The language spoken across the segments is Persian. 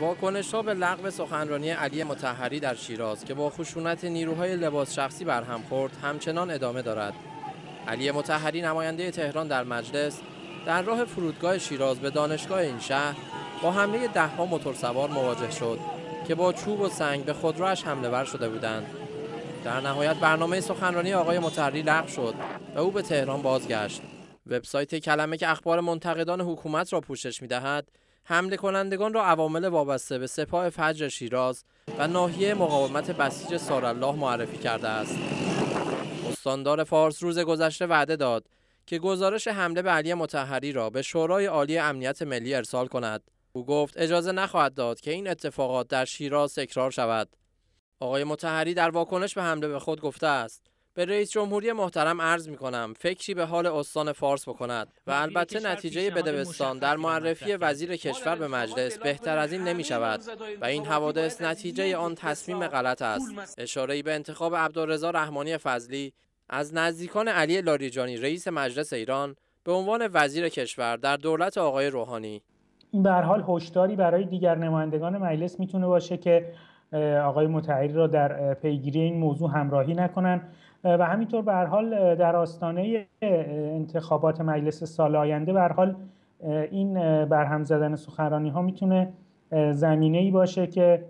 واکنش‌ها به لغو سخنرانی علی مطهری در شیراز که با خشونت نیروهای لباس شخصی برهم خورد همچنان ادامه دارد. علی مطهری نماینده تهران در مجلس در راه فرودگاه شیراز به دانشگاه این شهر با حمله ده‌ها موتورسوار مواجه شد که با چوب و سنگ به خودرویش حمله ور شده بودند. در نهایت برنامه سخنرانی آقای مطهری لغو شد و او به تهران بازگشت. وبسایت کلمه که اخبار منتقدان حکومت را پوشش می‌دهد، حمله کنندگان را عوامل وابسته به سپاه فجر شیراز و ناحیه مقاومت بسیج سارالله معرفی کرده است. استاندار فارس روز گذشته وعده داد که گزارش حمله به علی مطهری را به شورای عالی امنیت ملی ارسال کند. او گفت اجازه نخواهد داد که این اتفاقات در شیراز تکرار شود. آقای مطهری در واکنش به حمله به خود گفته است: به رئیس جمهوری محترم عرض می‌کنم فکری به حال استان فارس بکند و البته نتیجه بدبستان در معرفی وزیر کشور به مجلس بهتر از این نمی‌شود و این حوادث نتیجه آن تصمیم غلط است. اشاره‌ای به انتخاب عبدالرضا رحمانی فضلی از نزدیکان علی لاریجانی رئیس مجلس ایران به عنوان وزیر کشور در دولت آقای روحانی. این به هر حال هشداری برای دیگر نمایندگان مجلس میتونه باشه که آقای مطهری را در پیگیری این موضوع همراهی نکنن و همینطور به هر حال در آستانه انتخابات مجلس سال آینده به هر حال این برهم زدن سخنرانی ها میتونه زمینه‌ای باشه که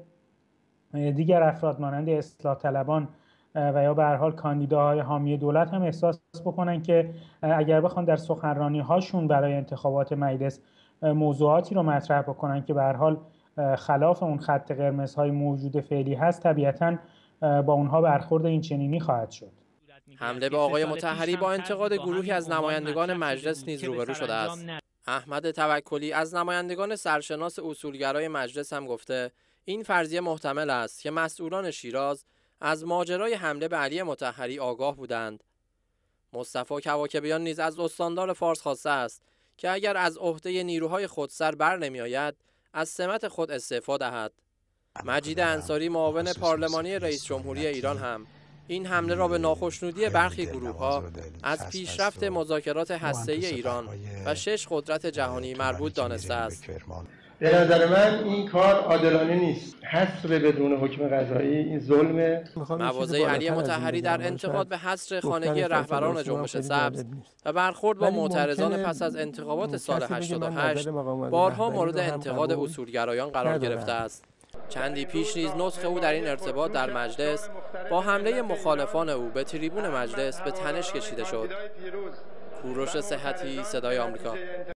دیگر افراد مانند اصلاح طلبان و یا به هر حال کاندیداهای حامی دولت هم احساس بکنن که اگر بخوان در سخنرانی هاشون برای انتخابات مجلس موضوعاتی رو مطرح بکنن که به هر حال خلاف اون خط قرمزهای موجود فعلی هست، طبیعتاً با اونها برخورد این چنینی خواهد شد. حمله به آقای مطهری با انتقاد گروهی از نمایندگان مجلس نیز روبرو شده است. احمد توکلی از نمایندگان سرشناس اصولگرای مجلس هم گفته این فرضیه محتمل است که مسئولان شیراز از ماجرای حمله به علی مطهری آگاه بودند. مصطفی کواکبیان نیز از استاندار فارس خواسته است که اگر از عهده نیروهای خودسر بر نمی‌آید از سمت خود استعفا دهد. مجید انصاری معاون پارلمانی رئیس جمهوری ایران هم این حمله را به ناخشنودی برخی گروه‌ها از پیشرفت مذاکرات هسته‌ای ایران و 6 قدرت جهانی مربوط دانسته است. به نظر من این کار عادلانه نیست. حصر بدون حکم قضایی این ظلمه. مواضع علی مطهری در انتقاد به حصر خانگی رهبران جنبش سبز و برخورد با معترضان پس از انتخابات سال 88 بارها مورد انتقاد اصولگرایان قرار گرفته است. چندی پیش نیز نطق او در این ارتباط در مجلس با حمله مخالفان او به تریبون مجلس به تنش کشیده شد. کوروش صحتی، صدای آمریکا.